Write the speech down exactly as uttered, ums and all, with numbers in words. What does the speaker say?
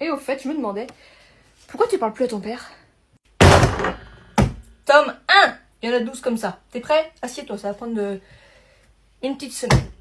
Et au fait, je me demandais, pourquoi tu parles plus à ton père? Tome un. Il y en a douze comme ça. T'es prêt? Assieds-toi, ça va prendre de... une petite semaine.